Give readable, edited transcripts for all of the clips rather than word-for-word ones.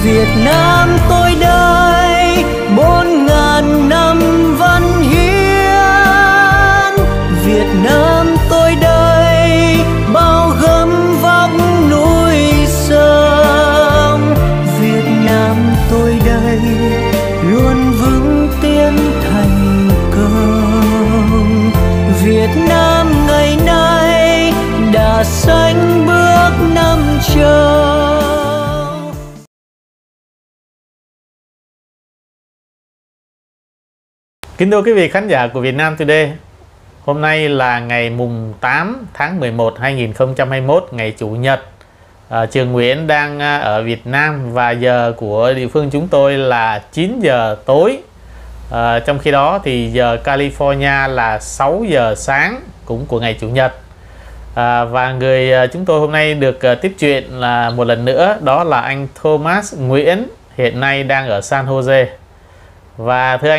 Việt Nam tôi đây 4.000 năm văn hiến. Việt Nam tôi đây bao gấm vóc núi sông. Việt Nam tôi đây luôn vững tiến thành công. Việt Nam ngày nay đã sánh bước năm châu. Kính thưa quý vị khán giả của Việt Nam Today, hôm nay là ngày mùng 8 tháng 11 2021, ngày Chủ nhật. Trường Nguyễn đang ở Việt Nam và giờ của địa phương chúng tôi là 9 giờ tối. Trong khi đó thì giờ California là 6 giờ sáng cũng của ngày Chủ nhật. Và người chúng tôi hôm nay được tiếp chuyện là một lần nữa, đó là anh Thomas Nguyễn, hiện nay đang ở San Jose. Và thưa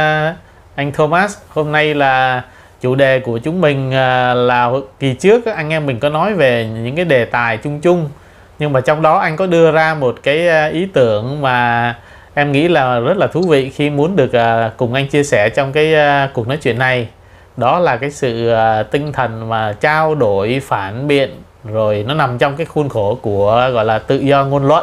anh Thomas, hôm nay là chủ đề của chúng mình là kỳ trước anh em mình có nói về những cái đề tài chung chung, nhưng mà trong đó anh có đưa ra một cái ý tưởng mà em nghĩ là rất là thú vị khi muốn được cùng anh chia sẻ trong cái cuộc nói chuyện này. Đó là cái sự tinh thần mà trao đổi, phản biện, rồi nó nằm trong cái khuôn khổ của gọi là tự do ngôn luận.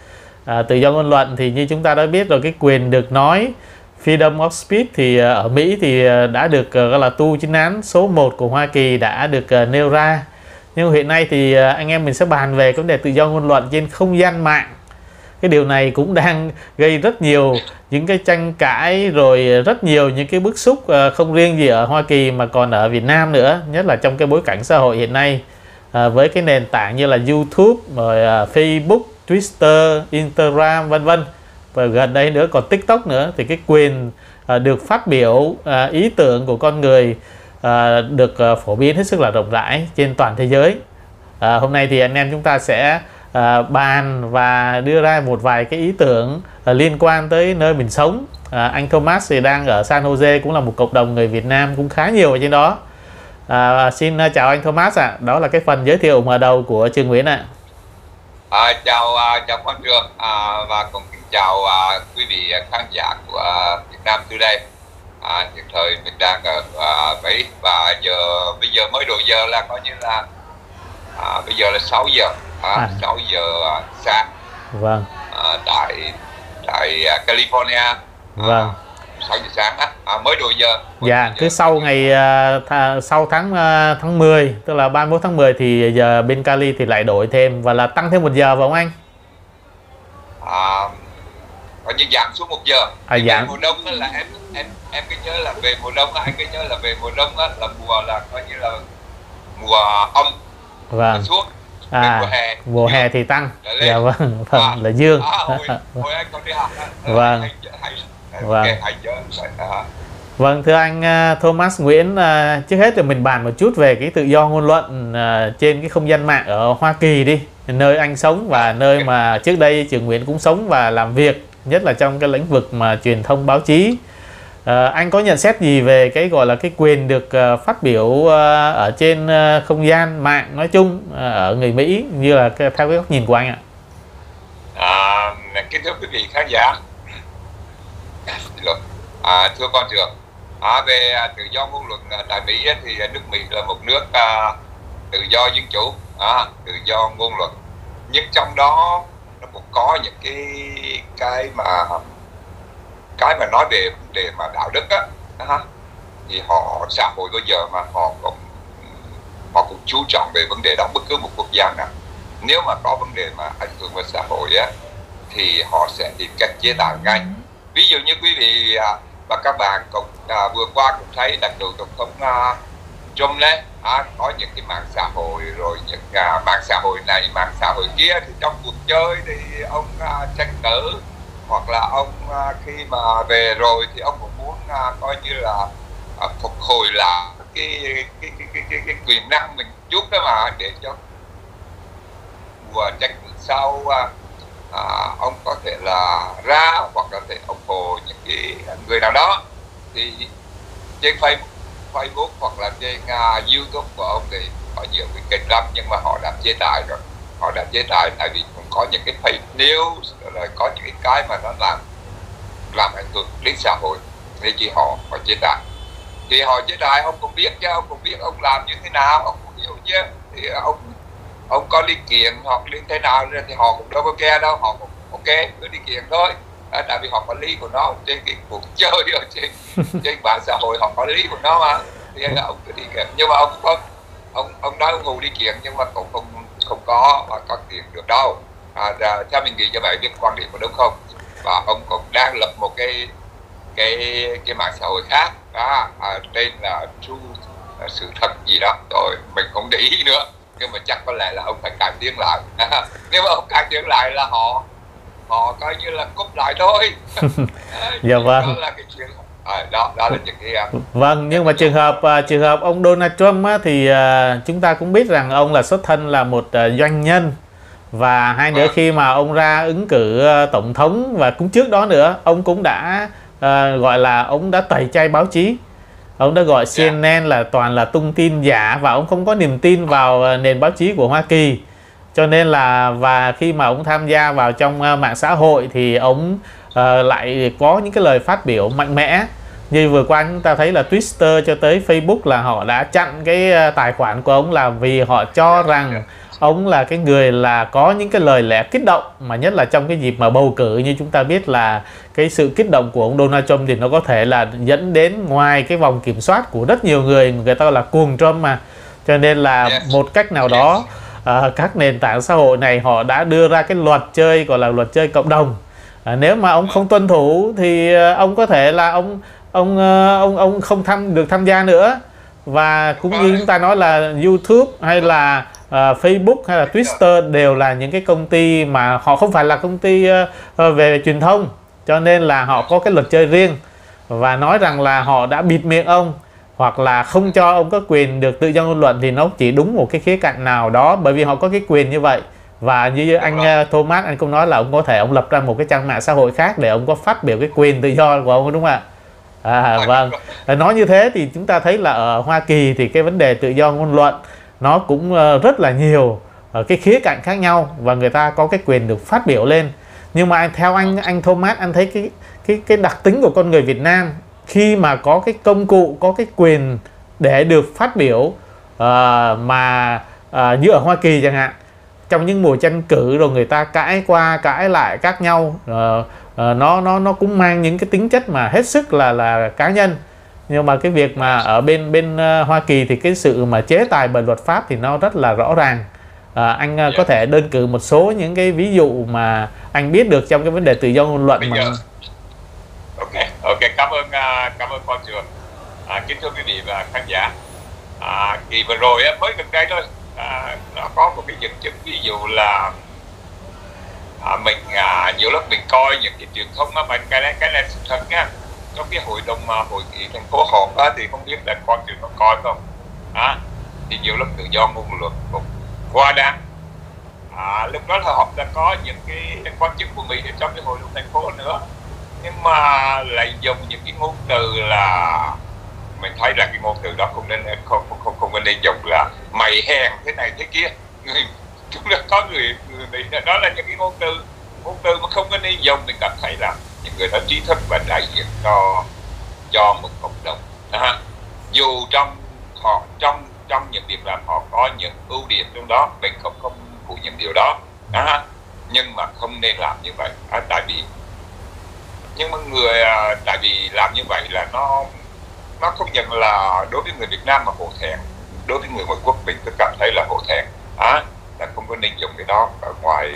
Tự do ngôn luận thì như chúng ta đã biết rồi, cái quyền được nói, freedom of speech thì ở Mỹ thì đã được gọi là tu chính án số 1 của Hoa Kỳ đã được nêu ra. Nhưng hiện nay thì anh em mình sẽ bàn về vấn đề tự do ngôn luận trên không gian mạng. Cái điều này cũng đang gây rất nhiều những cái tranh cãi, rồi rất nhiều những cái bức xúc, không riêng gì ở Hoa Kỳ mà còn ở Việt Nam nữa, nhất là trong cái bối cảnh xã hội hiện nay với cái nền tảng như là YouTube, rồi Facebook, Twitter, Instagram vân vân, và gần đây nữa còn TikTok nữa, thì cái quyền được phát biểu ý tưởng của con người được phổ biến hết sức là rộng rãi trên toàn thế giới. Hôm nay thì anh em chúng ta sẽ bàn và đưa ra một vài cái ý tưởng liên quan tới nơi mình sống. Anh Thomas thì đang ở San Jose, cũng là một cộng đồng người Việt Nam cũng khá nhiều ở trên đó. Xin chào anh Thomas ạ. Đó là cái phần giới thiệu mở đầu của Trường Nguyễn ạ. Chào Quang Trường và cũng chào quý vị khán giả của Việt Nam Today. Hiện thời mình đang ở Mỹ và bây giờ mới đầu giờ là coi như là bây giờ là 6 giờ 6 giờ sáng. Vâng. Tại California. Vâng. 6 giờ sáng mới đầu giờ. Dạ, cứ sau ngày sau tháng 10, tức là 31 tháng 10 thì giờ bên Cali thì lại đổi thêm và là tăng thêm 1 giờ phải không anh? Coi như giảm xuống 1 giờ. Giảm. Mùa đông đó là em cứ nhớ là về mùa đông, anh cứ nhớ là về mùa đông là mùa là coi như là mùa âm. Vâng. Xuống. Mùa hè thì tăng. Dạ vâng, là dương. Hồi anh còn đi học. Vâng. Vâng. Vâng, thưa anh Thomas Nguyễn, trước hết thì mình bàn một chút về cái tự do ngôn luận trên cái không gian mạng ở Hoa Kỳ đi, nơi anh sống và nơi mà trước đây Trường Nguyễn cũng sống và làm việc, nhất là trong cái lĩnh vực mà truyền thông báo chí. Anh có nhận xét gì về cái gọi là cái quyền được phát biểu ở trên không gian mạng nói chung ở người Mỹ, như là theo cái góc nhìn của anh ạ? Kính thưa quý vị khán giả, thưa con Trường, về tự do ngôn luận tại Mỹ thì nước Mỹ là một nước tự do dân chủ, tự do ngôn luận, nhưng trong đó nó cũng có những cái mà nói về vấn đề mà đạo đức thì xã hội bây giờ mà họ cũng chú trọng về vấn đề đó. Bất cứ một quốc gia nào nếu mà có vấn đề mà ảnh hưởng vào xã hội thì họ sẽ tìm cách chế tài ngay. Ví dụ như quý vị và các bạn cũng vừa qua cũng thấy là cựu tổng thống Trump đấy, có những cái mạng xã hội, rồi những mạng xã hội này mạng xã hội kia, thì trong cuộc chơi thì ông tranh cử, hoặc là ông khi mà về rồi thì ông cũng muốn coi như là phục hồi lại cái quyền năng mình chút đó, mà để cho mùa tranh cử sau ông có thể là ra hoặc có thể ủng hộ những cái người nào đó. Thì trên Facebook hoặc là trên YouTube của ông thì có nhiều cái kênh lắm, nhưng mà họ đã chế tài rồi. họ đã chế tài, tại vì cũng có những cái fake news, rồi có những cái mà nó làm ảnh hưởng đến xã hội, nên chỉ họ chế tài. Thì họ chế tài ông cũng biết chứ, ông cũng biết ông làm như thế nào, ông cũng hiểu chứ. Thì ông có đi kiện hoặc lên thế nào thì họ cũng đâu có nghe đâu, họ cũng ok cứ đi kiện thôi. Tại vì họ có lý của nó trên cái cuộc chơi ở trên mạng xã hội, họ có lý của nó mà, thì ông cứ đi kiện. Nhưng mà ông nói ông Hù đi kiện nhưng mà cũng không có kiện được đâu. Theo mình nghĩ như vậy, biết quan điểm của đúng không? Và ông cũng đang lập một cái mạng xã hội khác đó, tên là sự thật gì đó, rồi mình không để ý nữa, nhưng mà chắc có lẽ là ông phải cải tiến lại. Nếu mà ông cải tiến lại là họ coi như là cúp lại thôi. Dạ vâng. Đó là cái chuyện đó là những cái vâng, nhưng mà trường hợp ông Donald Trump á, thì chúng ta cũng biết rằng ông là xuất thân là một doanh nhân, và hai nữa khi mà ông ra ứng cử tổng thống và cũng trước đó nữa, ông cũng đã gọi là ông đã tẩy chay báo chí. Ông đã gọi CNN là toàn là tung tin giả, và ông không có niềm tin vào nền báo chí của Hoa Kỳ. Cho nên là, và khi mà ông tham gia vào trong mạng xã hội thì ông lại có những cái lời phát biểu mạnh mẽ. Như vừa qua chúng ta thấy là Twitter cho tới Facebook là họ đã chặn cái tài khoản của ông, là vì họ cho rằng ông là cái người là có những cái lời lẽ kích động, mà nhất là trong cái dịp mà bầu cử. Như chúng ta biết là cái sự kích động của ông Donald Trump thì nó có thể là dẫn đến ngoài cái vòng kiểm soát của rất nhiều người ta là cuồng Trump mà. Cho nên là một cách nào đó các nền tảng xã hội này họ đã đưa ra cái luật chơi gọi là luật chơi cộng đồng. Nếu mà ông không tuân thủ thì ông có thể là ông không được tham gia nữa. Và cũng như chúng ta nói là YouTube hay là Facebook hay là Twitter đều là những cái công ty mà họ không phải là công ty về truyền thông, cho nên là họ có cái luật chơi riêng, và nói rằng là họ đã bịt miệng ông hoặc là không cho ông có quyền được tự do ngôn luận thì nó chỉ đúng một cái khía cạnh nào đó, bởi vì họ có cái quyền như vậy. Và như anh Thomas anh cũng nói là ông có thể ông lập ra một cái trang mạng xã hội khác để ông có phát biểu cái quyền tự do của ông, đúng không ạ? Vâng. Nói như thế thì chúng ta thấy là ở Hoa Kỳ thì cái vấn đề tự do ngôn luận nó cũng rất là nhiều cái khía cạnh khác nhau, và người ta có cái quyền được phát biểu lên. Nhưng mà theo anh Thomas, anh thấy cái đặc tính của con người Việt Nam khi mà có cái công cụ, có cái quyền để được phát biểu như ở Hoa Kỳ chẳng hạn, trong những mùa tranh cử rồi người ta cãi qua cãi lại các nhau, nó cũng mang những cái tính chất mà hết sức là cá nhân. Nhưng mà cái việc mà ở bên Hoa Kỳ thì cái sự mà chế tài bởi luật pháp thì nó rất là rõ ràng. Anh có thể đơn cử một số những cái ví dụ mà anh biết được trong cái vấn đề tự do ngôn luận. Ok, cảm ơn Quang Trường. Kính thưa quý vị và khán giả, kỳ vừa rồi mới gần đây thôi, nó có một cái dẫn chứng, ví dụ là mình nhiều lúc mình coi những cái truyền thông mà cái này sự thật nha. Trong cái hội nghị thành phố họp thì không biết là Quang Trường có coi không? Thì nhiều lúc tự do ngôn luận cũng quá đáng. Lúc đó là họp đã có những cái quan chức của Mỹ ở trong cái hội đồng thành phố nữa, nhưng mà lại dùng những cái ngôn từ là mình thấy là cái ngôn từ đó không nên dùng là mày hèn thế này thế kia. Chúng ta có người Mỹ đó là những cái ngôn từ mà không có nên dùng. Mình cảm thấy là những người đó trí thức và đại diện cho một cộng đồng. Dù trong những việc làm họ có những ưu điểm trong đó, mình không phủ nhận điều đó, nhưng mà không nên làm như vậy. Tại vì làm như vậy là nó không nhận là đối với người Việt Nam mà hổ thẹn, đối với người ngoại quốc mình tôi cảm thấy là hổ thẹn, là không có nên dùng cái đó. Ở ngoài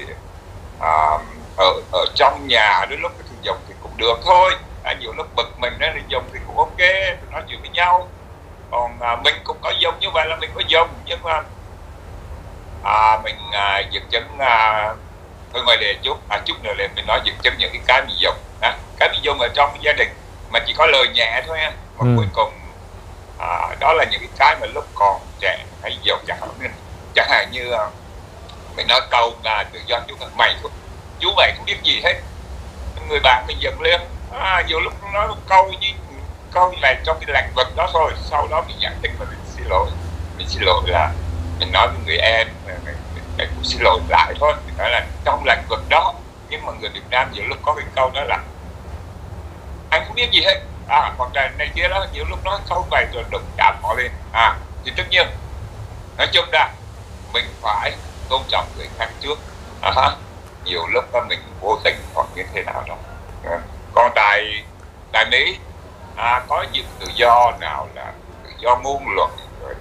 ở trong nhà đôi lúc thì dùng thì cũng được thôi, nhiều lúc bực mình đó thì dùng thì cũng ok, nói chuyện với nhau. Còn mình cũng có dùng như vậy là mình có dùng, nhưng mà mình dẫn chứng thôi ngoài đề chút nữa là mình nói dẫn chứng những cái mình dùng, cái mình dùng ở trong gia đình mà chỉ có lời nhẹ thôi nha. Và cuối cùng đó là những cái mà lúc còn trẻ hay dùng, chẳng hạn như mình nói câu tự do chú vậy không biết gì hết, người bạn mình giận lên. Nhiều lúc nói một câu này trong cái làng vật đó thôi, sau đó mình giải thích và mình xin lỗi là mình nói với người em cũng xin lỗi lại thôi, phải là trong lĩnh vực đó. Nhưng mà người Việt Nam nhiều lúc có cái câu đó là anh không biết gì hết, còn này kia đó, nhiều lúc nói không vậy rồi đụng chạm họ lên. Thì tất nhiên nói chung là mình phải tôn trọng người khác trước. Nhiều lúc đó mình vô tình hoặc như thế nào đó. Còn tại Mỹ có những tự do nào là tự do ngôn luận rồi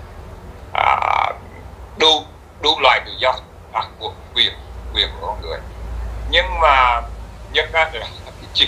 đủ loại tự do của quyền của con người. Nhưng mà nhất là cái chuyện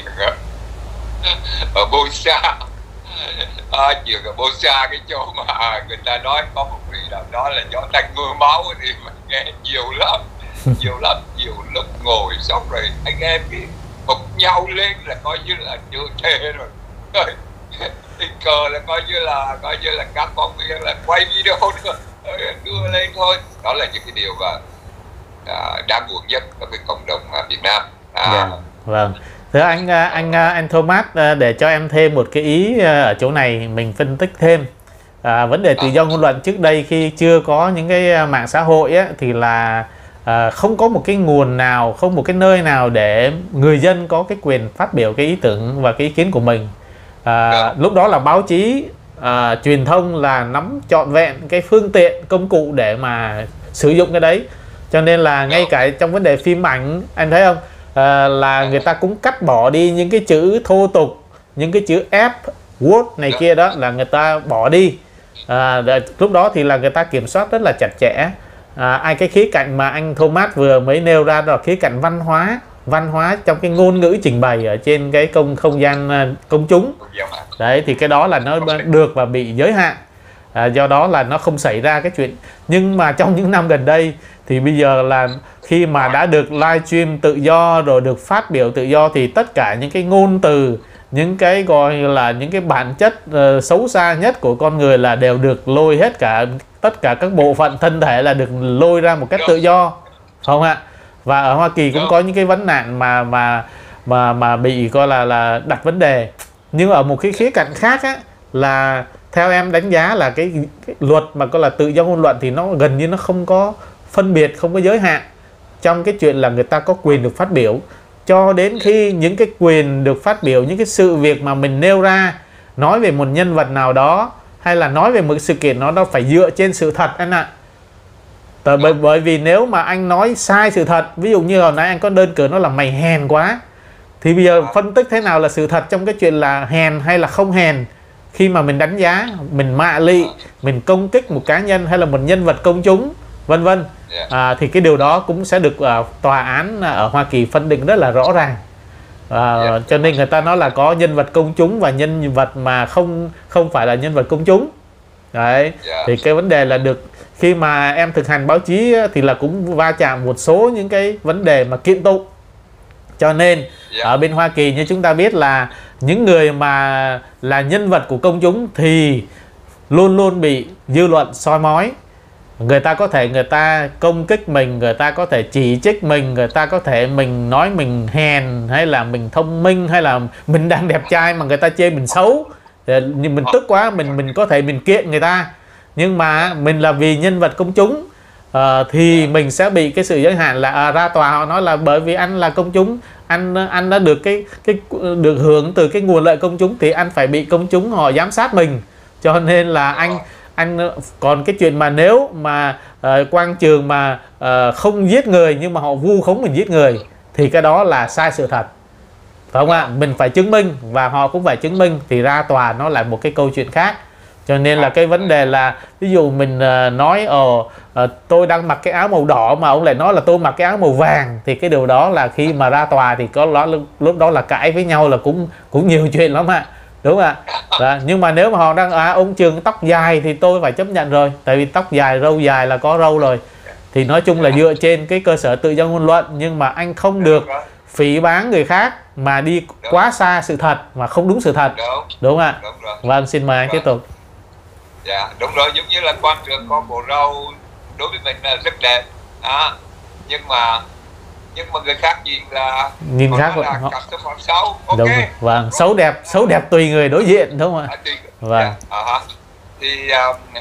ở Bosa, chuyện ở Bosa, cái chỗ mà người ta nói có một vị nào đó là gió tanh mưa máu thì mình nghe nhiều lắm. Nhiều lúc ngồi xong rồi anh em cái hụt nhau lên là coi như là chưa thề rồi. Tình cờ là coi như là các phóng viên là quay video đưa lên thôi. Đó là những cái điều mà đáng buồn nhất ở cái cộng đồng Việt Nam. Vâng. Thưa anh Thomas, để cho em thêm một cái ý ở chỗ này mình phân tích thêm. Vấn đề tự do ngôn luận trước đây khi chưa có những cái mạng xã hội á, thì là không có một cái nguồn nào, không một cái nơi nào để người dân có cái quyền phát biểu cái ý tưởng và cái ý kiến của mình. Lúc đó là báo chí, truyền thông là nắm trọn vẹn cái phương tiện, công cụ để mà sử dụng cái đấy. Cho nên là ngay cả trong vấn đề phim ảnh, anh thấy không, là người ta cũng cắt bỏ đi những cái chữ thô tục, những cái chữ F, word này kia đó là người ta bỏ đi. Lúc đó thì là người ta kiểm soát rất là chặt chẽ. Cái khía cạnh mà anh Thomas vừa mới nêu ra đó là khía cạnh văn hóa trong cái ngôn ngữ trình bày ở trên cái không gian công chúng. Đấy, thì cái đó là nó được và bị giới hạn. Do đó là nó không xảy ra cái chuyện. Nhưng mà trong những năm gần đây thì bây giờ là khi mà đã được livestream tự do rồi được phát biểu tự do thì tất cả những cái ngôn từ, những cái gọi là những cái bản chất xấu xa nhất của con người là đều được lôi hết cả, tất cả các bộ phận thân thể là được lôi ra một cách tự do, không ạ? Và ở Hoa Kỳ cũng có những cái vấn nạn mà bị coi là đặt vấn đề. Nhưng ở một cái khía cạnh khác á, là theo em đánh giá là cái luật mà coi là tự do ngôn luận thì nó gần như nó không có phân biệt, không có giới hạn trong cái chuyện là người ta có quyền được phát biểu, cho đến khi những cái quyền được phát biểu, những cái sự việc mà mình nêu ra, nói về một nhân vật nào đó hay là nói về một sự kiện nó phải dựa trên sự thật anh ạ. Bởi vì nếu mà anh nói sai sự thật, ví dụ như hồi nãy anh có đơn cử nó là mày hèn quá, thì bây giờ phân tích thế nào là sự thật trong cái chuyện là hèn hay là không hèn, khi mà mình đánh giá, mình mạ lị, mình công kích một cá nhân hay là một nhân vật công chúng vân vân, thì cái điều đó cũng sẽ được tòa án ở Hoa Kỳ phân định rất là rõ ràng. Cho nên người ta nói là có nhân vật công chúng và nhân vật mà không phải là nhân vật công chúng. Đấy, thì cái vấn đề là được khi mà em thực hành báo chí thì là cũng va chạm một số những cái vấn đề mà kiện tụng. Cho nên ở bên Hoa Kỳ như chúng ta biết là những người mà là nhân vật của công chúng thì luôn luôn bị dư luận soi mói. Người ta công kích mình, người ta có thể chỉ trích mình, người ta có thể mình nói mình hèn hay là mình thông minh hay là mình đang đẹp trai mà người ta chê mình xấu. Nhưng mình tức quá, mình có thể mình kiện người ta. Nhưng mà mình là vì nhân vật công chúng thì mình sẽ bị cái sự giới hạn là ra tòa họ nói là bởi vì anh là công chúng, anh đã được được hưởng từ cái nguồn lợi công chúng thì anh phải bị công chúng họ giám sát mình. Cho nên là anh còn cái chuyện mà nếu mà Quang Trường mà không giết người nhưng mà họ vu khống mình giết người thì cái đó là sai sự thật, phải không ạ? Mình phải chứng minh và họ cũng phải chứng minh thì ra tòa nó là một cái câu chuyện khác. Cho nên là cái vấn đề là ví dụ mình nói tôi đang mặc cái áo màu đỏ mà ông lại nói là tôi mặc cái áo màu vàng thì cái điều đó là khi mà ra tòa thì có lúc đó là cãi với nhau là cũng nhiều chuyện lắm ạ. Đúng ạ. Nhưng mà nếu mà họ đang ông Trường tóc dài thì tôi phải chấp nhận rồi, tại vì tóc dài, râu dài là có râu rồi. Thì nói chung là dựa trên cái cơ sở tự do ngôn luận, nhưng mà anh không được phỉ báng người khác mà đi quá xa sự thật mà không đúng sự thật. Đúng ạ. Vâng, xin mời anh tiếp tục. Dạ, đúng rồi, giống như là Quang Trường có bộ râu đối với mình là rất đẹp. Nhưng mà người khác nhìn khác là xấu. Okay. Đúng rồi. Vâng, xấu đẹp tùy người đối diện, đúng không ạ? Vâng. Thì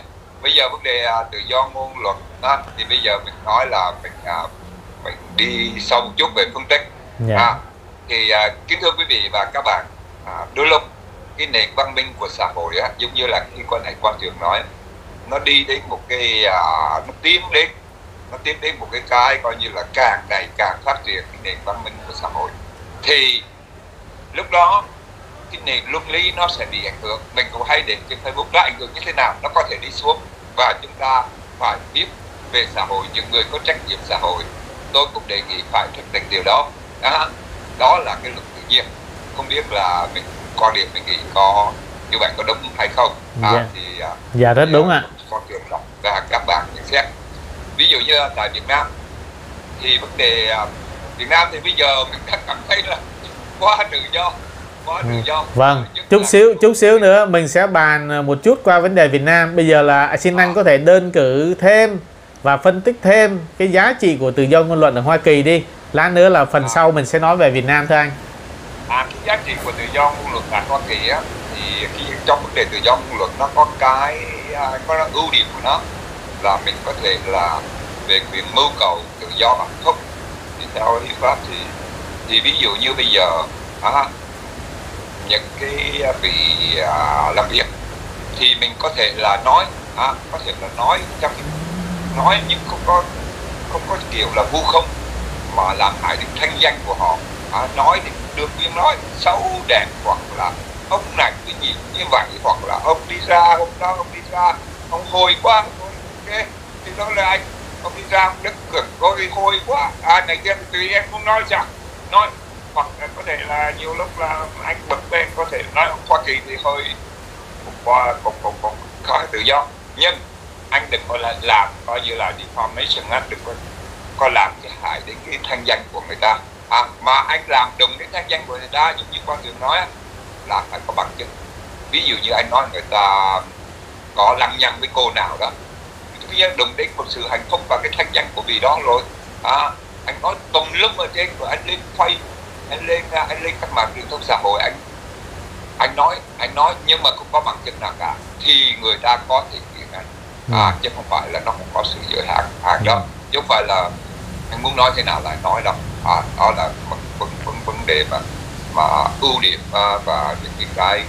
bây giờ vấn đề tự do ngôn luận đó, thì bây giờ mình nói là mình đi sâu một chút về phân tích. Thì kính thưa quý vị và các bạn, đôi lúc cái nền văn minh của xã hội á, giống như là khi quan Trường nói, nó đi đến một cái nó tiến đến một cái coi như là càng ngày càng phát triển cái nền văn minh của xã hội, thì lúc đó cái nền luân lý nó sẽ bị ảnh hưởng. Mình cũng hay đến trên Facebook nó ảnh hưởng như thế nào, nó có thể đi xuống, và chúng ta phải biết về xã hội, những người có trách nhiệm xã hội, tôi cũng đề nghị phải thực hiện điều đó. Đó là cái luật tự nhiên. Không biết là quan điểm mình nghĩ có như vậy có đúng hay không? Dạ rất đúng ạ. Con Trường đọc và các bạn nhận xét. Ví dụ như tại Việt Nam thì vấn đề Việt Nam thì bây giờ mình đã cảm thấy là quá tự do. Vâng, chút xíu nữa mình sẽ bàn một chút qua vấn đề Việt Nam. Bây giờ là xin anh có thể đơn cử thêm và phân tích thêm cái giá trị của tự do ngôn luận ở Hoa Kỳ đi. Lát nữa là phần sau mình sẽ nói về Việt Nam thưa anh. Cái giá trị của tự do ngôn luận tại Hoa Kỳ á, thì khi trong vấn đề tự do ngôn luận nó có có ưu điểm của nó là mình có thể là về quyền mưu cầu tự do hạnh phúc. Thì theo hiến pháp thì ví dụ như bây giờ những cái vị làm việc thì mình có thể là nói nói nhưng không có kiểu là vu khống mà làm hại đến thanh danh của họ. Nói thì được quyền nói xấu đẹp, hoặc là ông này cứ nhìn như vậy, hoặc là ông đi ra hôm đó ông hôi quá, ok thì đó là anh ông đi ra ông đức cực có đi hôi quá, này kia tùy em không nói sao nói. Hoặc là có thể là nhiều lúc là anh bật lên có thể nói ở Hoa Kỳ thì hơi cũng khá tự do, nhưng anh đừng có làm coi như là defamation, đừng có làm cái hại đến cái thanh danh của người ta. Mà anh làm đụng đến thanh danh của người ta, giống như quan Trường nói là phải có bằng chứng. Ví dụ như anh nói người ta có lăng nhăng với cô nào đó, bây giờ đụng đến một sự hạnh phúc và cái thanh danh của vị đó rồi, anh nói tùm lum ở trên, rồi anh lên Facebook, anh lên các mạng truyền thông xã hội, anh nói nhưng mà không có bằng chứng nào cả, thì người ta có thể kiện anh. Chứ không phải là nó không có sự giới hạn đó, chứ không phải là anh muốn nói thế nào lại nói đâu. Đó là vấn đề mà ưu điểm và những cái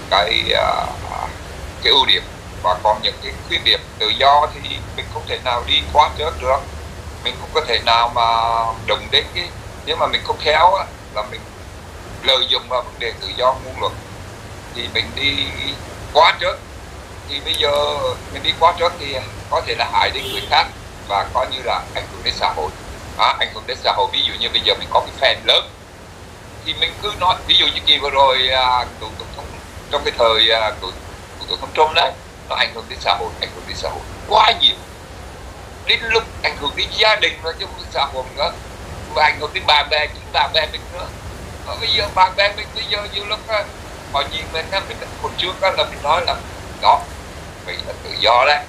ưu điểm, và còn những cái khuyết điểm. Tự do thì mình không thể nào đi quá chớt được, mình không có thể nào mà đụng đến cái, nếu mà mình không khéo là mình lợi dụng vào vấn đề tự do ngôn luận thì mình đi quá chớt. Thì bây giờ mình đi quá chớt thì có thể là hại đến người khác và coi như là ảnh hưởng đến xã hội. Ảnh hưởng đến xã hội, ví dụ như bây giờ mình có cái fan lớn thì mình cứ nói, ví dụ như kỳ vừa rồi tổng thống trong cái thời của tổng thống Trump đấy, nó ảnh hưởng đến xã hội quá nhiều, đến lúc ảnh hưởng đến gia đình và trong xã hội nữa, và ảnh hưởng đến bạn bè mình nữa. Và bây giờ bạn bè mình bây giờ nhiều lúc họ nhìn mình hồi trước là mình nói là đó mình là tự do đấy,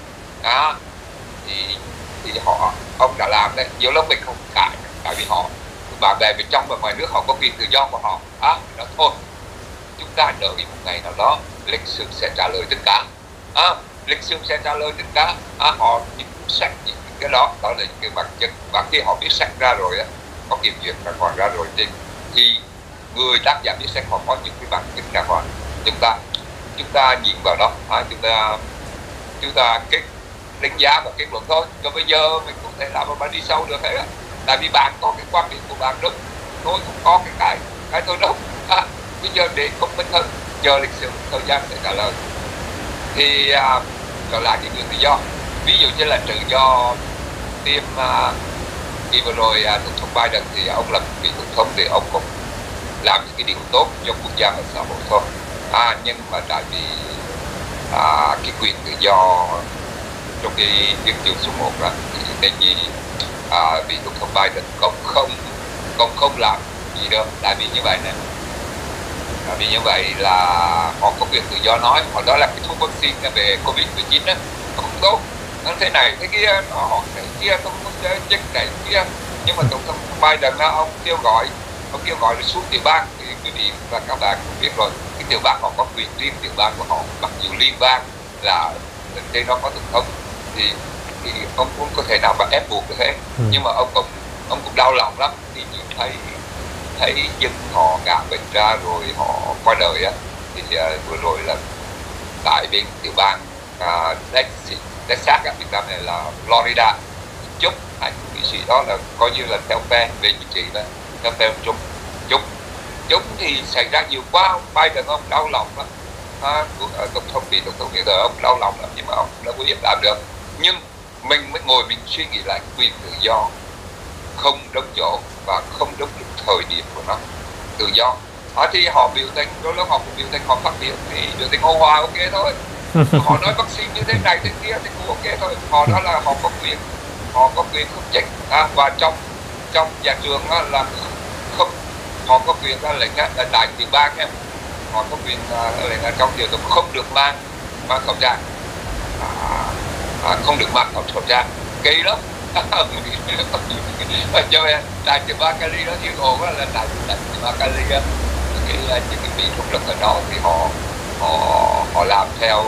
thì ông đã làm đấy, nhiều lúc mình không cãi, tại vì họ bạn bè bên trong và ngoài nước họ có quyền tự do của họ. Đó thôi, chúng ta đợi một ngày nào đó lịch sử sẽ trả lời tất cả. Lịch sử sẽ trả lời tất cả. Họ những sách, những cái đó là những cái bằng chứng, và khi họ viết sách ra rồi có kiểm duyệt đàng hoàng ra rồi thì người tác giả viết sách họ có những cái bằng chứng đàng hoàng. Chúng ta nhìn vào đó, chúng ta đánh giá và kết luận thôi. Còn bây giờ mình không thể làm mà bạn đi sâu được hết, tại vì bạn có cái quan điểm của bạn đúng, tôi cũng có cái tôi đúng. Bây giờ để công minh hơn, chờ lịch sử thời gian để trả lời. Thì trở lại cái quyền tự do, ví dụ như là tự do tiêm khi vừa rồi tổng thống Biden thì ông làm vị tổng thống thì ông cũng làm những cái điều tốt cho quốc gia và xã hội thôi. Nhưng mà tại vì cái quyền tự do trong cái tuyên chương số 1 là thì nên gì vị tổng thống Biden cũng không làm gì đâu, tại vì như vậy nè, vì như vậy là họ có quyền tự do nói, họ đó là cái thuốc vaccine về Covid-19 đó, nó không tốt, nó thế này thế kia, nó cái kia không có chất này kia. Nhưng mà tổng thống Biden ông kêu gọi là xuống tiểu bang, thì quý vị và các bạn cũng biết rồi, cái tiểu bang họ có quyền riêng tiểu bang của họ, mặc dù liên bang là trên thế nó có tổng thống thì ông cũng có thể nào mà ép buộc được hết. Nhưng mà ông cũng đau lòng lắm khi nhìn thấy dân họ ngã bệnh ra rồi họ qua đời á. Thì vừa rồi là tại bên tiểu bang Texas ở Việt Nam này là Florida, chúc hai nghị sĩ đó là coi như là theo phe về chính trị đó, theo phe chúng thì xảy ra nhiều quá. Ông Biden ông đau lòng lắm, tổng thống hiện giờ ông đau lòng lắm, nhưng mà ông đã có biết làm được. Nhưng mình mới ngồi mình suy nghĩ lại quyền tự do không đúng chỗ và không đúng thời điểm của nó. Tự do thì họ biểu tình, đôi lúc họ cũng biểu tình, họ phát biểu thì biểu tình hô hòa ok thôi. Họ nói vaccine như thế này thế kia thì cũng ok thôi. Họ đó là họ có quyền không chỉnh. Và trong nhà trường là không, họ có quyền ra lệnh là tại tiểu bang em, họ có quyền lệnh là trong tiểu không được mang khẩu trang, không được mang khẩu trang, kỳ lắm. Cho nên tại tiểu bang Cali đó thiên hồ là tại tiểu bang Cali á, những cái vị thuộc lực ở đó thì họ làm theo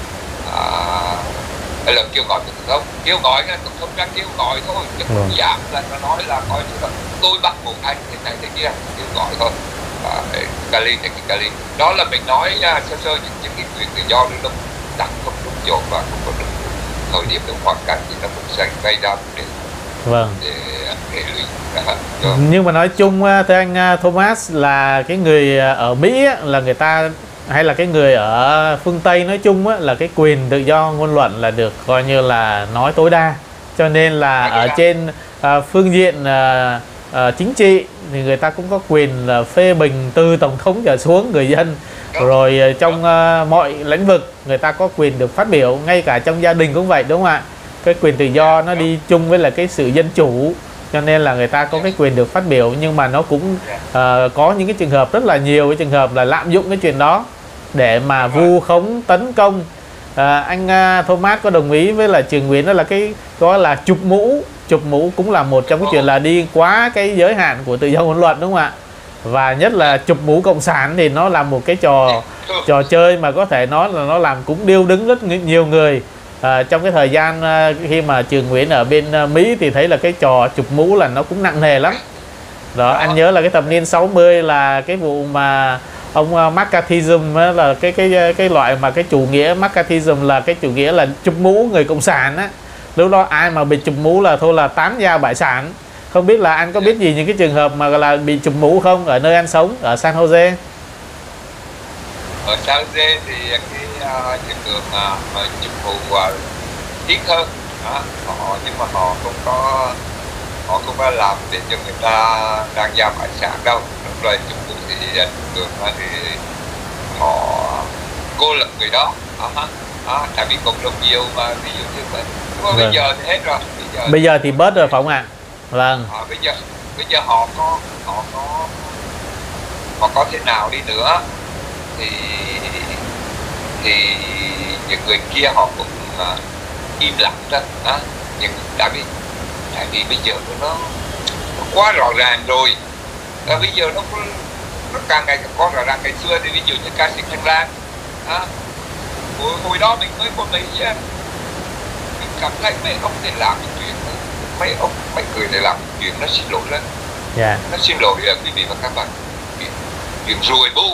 cái lời kêu gọi của tổng thống. Kêu gọi nha, tổng thống đang kêu gọi thôi, chứ không giảm là nó nói là coi như là tôi bắt buộc anh thế này thế kia, kêu gọi thôi. Cali thì Cali đó là mình nói sơ sơ những cái quyền tự do đến lúc đặt không đúng chỗ và không có đúng thời điểm, đúng hoàn cảnh thì nó cũng sẽ gây ra để hệ lụy. Nhưng mà nói chung thưa anh Thomas là cái người ở Mỹ là người ta, hay là cái người ở phương Tây nói chung là cái quyền tự do ngôn luận là được coi như là nói tối đa, cho nên là ở trên phương diện chính trị thì người ta cũng có quyền là phê bình từ tổng thống trở xuống người dân. Rồi trong mọi lĩnh vực người ta có quyền được phát biểu, ngay cả trong gia đình cũng vậy, đúng không ạ? Cái quyền tự do nó đi chung với là cái sự dân chủ, cho nên là người ta có cái quyền được phát biểu. Nhưng mà nó cũng có những cái trường hợp, rất là nhiều cái trường hợp là lạm dụng cái chuyện đó để mà vu khống tấn công. Anh Thomas có đồng ý với là Trường Nguyễn đó là cái có là chụp mũ cũng là một trong cái chuyện là đi quá cái giới hạn của tự do ngôn luận, đúng không ạ? Và nhất là chụp mũ cộng sản thì nó là một cái trò chơi mà có thể nói là nó làm cũng điêu đứng rất nhiều người. Trong cái thời gian khi mà Trường Nguyễn ở bên Mỹ thì thấy là cái trò chụp mũ là nó cũng nặng nề lắm đó. Anh nhớ là cái thập niên 60 là cái vụ mà ông McCarthyism là cái loại mà cái chủ nghĩa McCarthyism là cái chủ nghĩa là chụp mũ người cộng sản á. Lúc đó ai mà bị chụp mũ là thôi là tán gia bại sản. Không biết là anh có biết gì những cái trường hợp mà là bị chụp mũ không ở nơi anh sống ở San Jose? Ở San Jose thì cái hiện tượng chụp mũ ít hơn nhưng mà họ không có làm để cho người ta đang gia bại sản đâu. Lúc rồi chụp mũ thì thường thì họ cô lập người đó tại vì cộng đồng nhiều mà, ví dụ như vậy. Nhưng mà bây giờ thì hết rồi, bây giờ thì bớt rồi phải không ạ? Vâng. Bây giờ họ có thế nào đi nữa thì những người kia họ cũng im lặng đó. Nhưng tại vì bây giờ nó quá rõ ràng rồi. Bây giờ nó càng ngày càng có rõ ràng. Ngày xưa thì ví dụ như ca sĩ Thanh Lan hồi đó mình mới có Mỹ mình cảm thấy mấy ông này làm cái chuyện đó. Mấy người này làm chuyện nó xin lỗi lắm. Nó xin lỗi quý vị và các bạn, chuyện ruồi bu.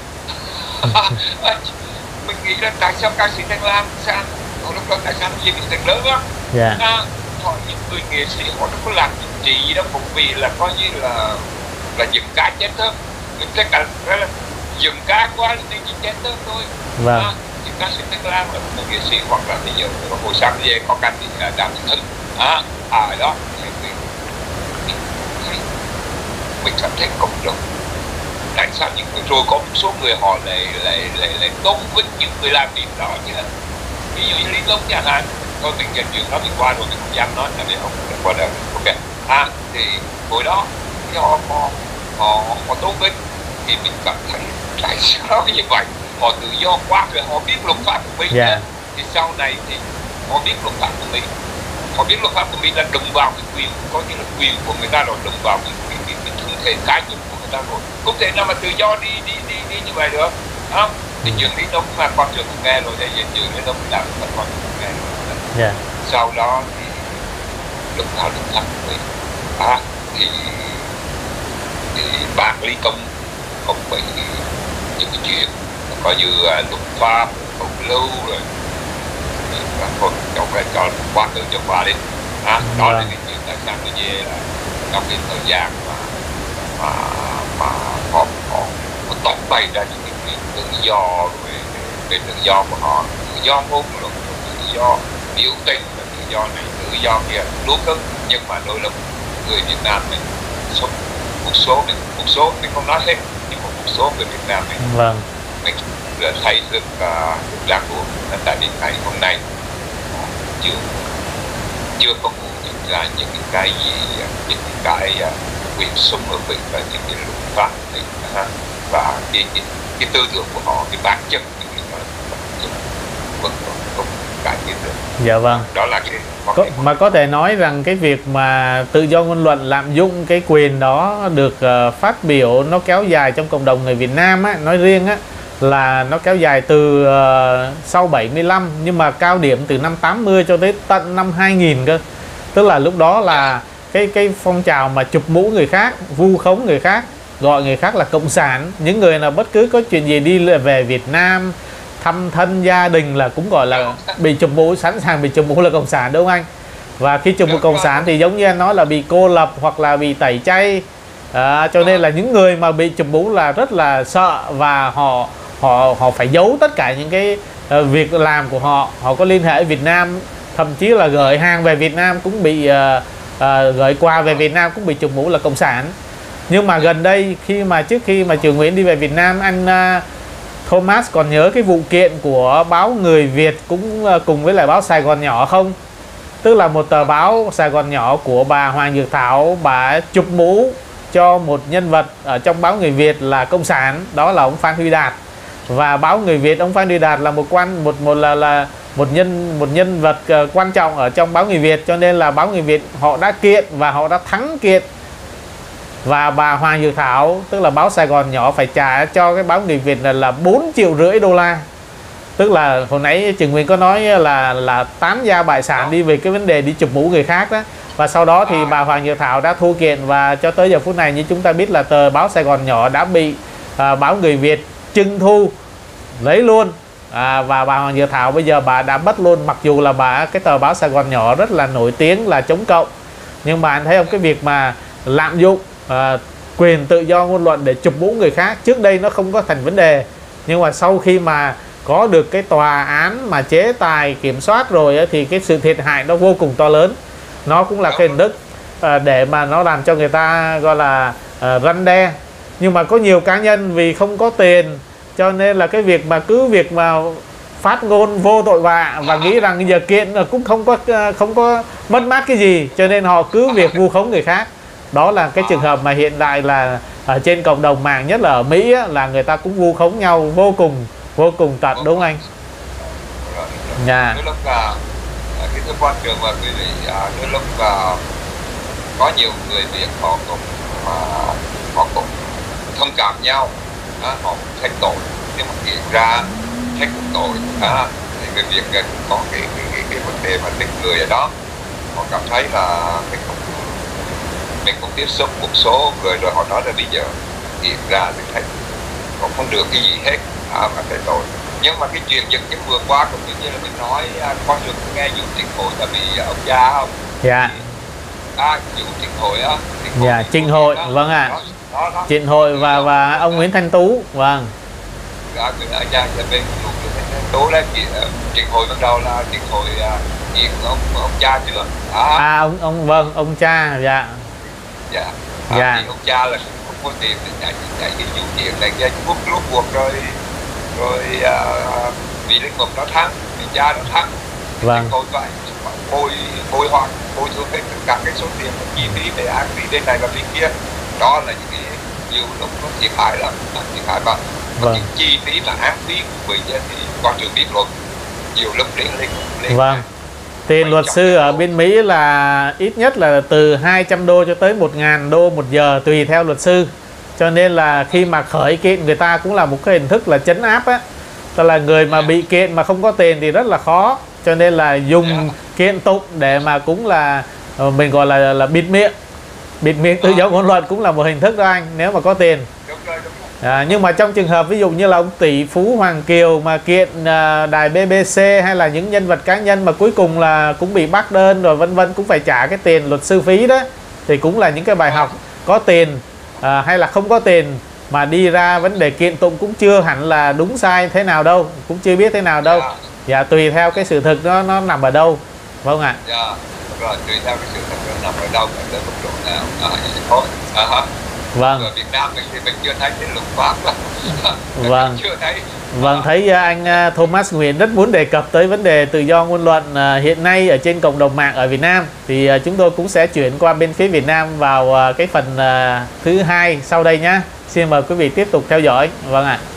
Mình nghĩ là tại sao ca sĩ Thanh Lan lúc đó tại sao nó bị tình lớn lắm. Họ những người nghệ sĩ họ nó có làm chính trị gì đó cũng vì là coi như là dừng cá chết thôi. Tất cả là dừng cá quá nên chỉ chết thôi. Những ca sĩ Thanh Lan là một nghệ sĩ, hoặc là bây giờ hồi sáng về có canh thì Đàm Vĩnh Hưng đó mình cảm thấy cộng đồng. Tại sao những người rồi có một số người họ lại tôn vinh những người làm việc đó chứ, ví dụ như Lý Long chẳng hạn. Thôi mình chuyện đó mình qua rồi, mình không dám nói tại vì ông đã qua đời. Ok thì hồi đó thì họ tôn vinh thì mình cảm thấy tại sao như vậy. Họ tự do quá rồi, họ biết luật pháp của Mỹ thì sau này thì họ biết luật pháp của Mỹ, họ biết luật pháp của Mỹ là đụng vào cái quyền, có như là quyền của người ta rồi, đụng vào cái thân thể cá nhân của người ta rồi, không thể nào mà tự do đi như vậy được. thì trường lý đúng mà con trường cũng nghe rồi, đây trường lý đúng làm con trường cũng nghe rồi. Sau đó thì lúc nào lúc thắng thì bác Lý Công không bị những cái chuyện coi như luật pháp không lưu rồi thôi chọn ra cho qua từ cho qua đi. Đó là cái chuyện tại sao tôi về là trong cái thời gian mà họ tổng bày ra những cái quyền tự do rồi về tự do của họ, tự do ngôn luận, tự do biểu tình, tự do này tự do kia đúng không, nhưng mà đôi lúc người Việt Nam mình một số mình không nói hết, nhưng mà một số người Việt Nam mình thấy được ràng buộc tại đến ngày hôm nay chưa có nhận ra những cái gì, những cái quyền sống ở Việt và những cái luật pháp và cái tư tưởng của họ, cái bản chất vẫn không cải thiện được. Dạ vâng. Đó là cái mà có thể nói rằng cái việc mà tự do ngôn luận lạm dụng cái quyền đó được phát biểu nó kéo dài trong cộng đồng người Việt Nam á, nói riêng á, là nó kéo dài từ sau 75, nhưng mà cao điểm từ năm 80 cho tới tận năm 2000 cơ. Tức là lúc đó là cái phong trào mà chụp mũ người khác, vu khống người khác, gọi người khác là cộng sản. Những người nào bất cứ có chuyện gì đi về Việt Nam thăm thân gia đình là cũng gọi là bị chụp mũ, sẵn sàng bị chụp mũ là cộng sản, đúng không anh? Và khi chụp mũ cộng sản thì giống như anh nói là bị cô lập hoặc là bị tẩy chay. Cho nên là những người mà bị chụp mũ là rất là sợ, và họ phải giấu tất cả những cái việc làm của họ. Họ có liên hệ ở Việt Nam, thậm chí là gửi hàng về Việt Nam cũng bị gửi quà về Việt Nam cũng bị chụp mũ là cộng sản. Nhưng mà gần đây trước khi mà Trường Nguyễn đi về Việt Nam, anh Thomas còn nhớ cái vụ kiện của báo Người Việt cũng cùng với lại báo Sài Gòn Nhỏ không? Tức là một tờ báo Sài Gòn Nhỏ của bà Hoàng Dược Thảo, bà chụp mũ cho một nhân vật ở trong báo Người Việt là cộng sản, đó là ông Phan Huy Đạt. Và báo Người Việt, ông Phan Huy Đạt là một nhân vật quan trọng ở trong báo Người Việt, cho nên là báo Người Việt họ đã kiện và họ đã thắng kiện. Và bà Hoàng Dược Thảo, tức là báo Sài Gòn Nhỏ, phải trả cho cái báo Người Việt là 4,5 triệu đô la. Tức là hồi nãy Trường Nguyễn có nói là tán gia bại sản đi về cái vấn đề đi chụp mũ người khác đó. Và sau đó thì bà Hoàng Dược Thảo đã thua kiện, và cho tới giờ phút này như chúng ta biết là tờ báo Sài Gòn Nhỏ đã bị báo Người Việt trưng thu lấy luôn. Và bà Hoàng Dược Thảo bây giờ bà đã mất luôn, mặc dù là cái tờ báo Sài Gòn Nhỏ rất là nổi tiếng là chống cộng. Nhưng mà anh thấy không, cái việc mà lạm dụng quyền tự do ngôn luận để chụp mũ người khác trước đây nó không có thành vấn đề, nhưng mà sau khi mà có được cái tòa án mà chế tài kiểm soát rồi ấy, thì cái sự thiệt hại nó vô cùng to lớn. Nó cũng là cái hình thức để mà nó làm cho người ta gọi là răn đe. Nhưng mà có nhiều cá nhân vì không có tiền, cho nên là cái việc mà phát ngôn vô tội vạ và nghĩ rằng giờ kiện cũng không có mất mát cái gì, cho nên họ cứ việc vu khống người khác. Đó là cái trường hợp mà hiện tại là ở trên cộng đồng mạng, nhất là ở Mỹ á, là người ta cũng vu khống nhau vô cùng tận, đúng không anh? Đôi lúc là cái cơ quan trường và quý vị, đôi lúc có nhiều người Việt họ cũng thông cảm nhau, họ thấy tội, nhưng mà hiện ra thấy cũng tội. Thì người Việt có cái vấn đề mà thích người ở đó, họ cảm thấy là mình cũng tiếp xúc một số người rồi, họ nói là bây giờ hiện ra thì thấy cũng không được cái gì hết, mà thấy tội. Nhưng mà cái chuyện giật chứng vừa qua cũng như là mình nói, con đường nghe vụ Trịnh Hội là bị ông cha không? Dạ. Vụ Trịnh Hội á. Dạ, Trịnh Hội, vâng ạ. Trịnh Hội và ông Nguyễn Thanh Tú, vâng. Ở nhà bên vụ Nguyễn Thanh Tú đấy, Trịnh Hội ban đầu là Trịnh Hội diện ông cha chưa? Ông cha, dạ. Dạ. Thì ông cha là không có tiền để chạy cái vụ chuyện này ra rút cuộc rồi vì linh mục nó thắng, vì cha nó thắng. Vâng. Tôi phải bồi thường hết tất cả cái số tiền chi phí để án phí bên này và bên kia. Đó là những cái nhiều lúc nó thiệt hại lắm, thiệt hại mà. Vâng. Những chi phí mà án phí của mình thì quan trường biết luật nhiều lúc đến. Vâng. Tiền luật sư ở bên Mỹ là ít nhất là từ 200 đô cho tới 1.000 đô một giờ, tùy theo luật sư. Cho nên là khi mà khởi kiện người ta cũng là một cái hình thức là trấn áp á. Tức là người mà bị kiện mà không có tiền thì rất là khó, cho nên là dùng kiện tụng để mà cũng là mình gọi là bịt miệng tự do ngôn luận cũng là một hình thức đó anh, nếu mà có tiền. Nhưng mà trong trường hợp ví dụ như là ông tỷ phú Hoàng Kiều mà kiện đài BBC hay là những nhân vật cá nhân mà cuối cùng là cũng bị bác đơn rồi vân vân, cũng phải trả cái tiền luật sư phí đó, thì cũng là những cái bài học có tiền hay là không có tiền mà đi ra vấn đề kiện tụng cũng chưa hẳn là đúng sai thế nào đâu, cũng chưa biết thế nào đâu. Dạ, tùy theo cái sự thực nó nằm ở đâu. Vâng ạ. Dạ, rồi tùy theo cái sự thực nó nằm ở đâu, ở mức độ nào. Vâng. Ở Việt Nam mình thì mình chưa thấy cái luật pháp là vâng. chưa thấy. Vâng, thấy anh Thomas Nguyễn rất muốn đề cập tới vấn đề tự do ngôn luận hiện nay ở trên cộng đồng mạng ở Việt Nam, thì chúng tôi cũng sẽ chuyển qua bên phía Việt Nam vào cái phần thứ hai sau đây nhé. Xin mời quý vị tiếp tục theo dõi. Vâng ạ.